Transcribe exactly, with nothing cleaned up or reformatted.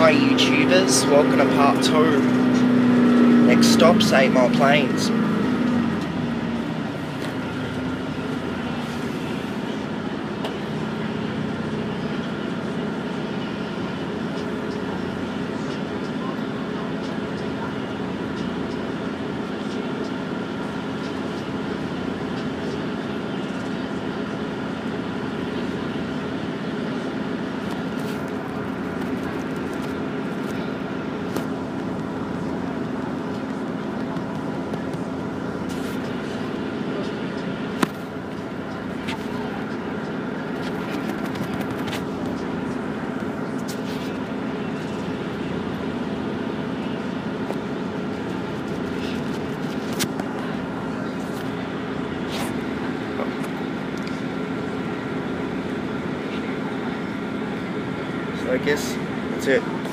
Hi YouTubers, welcome to part two. Next stop's Eight Mile Plains. So I guess that's it.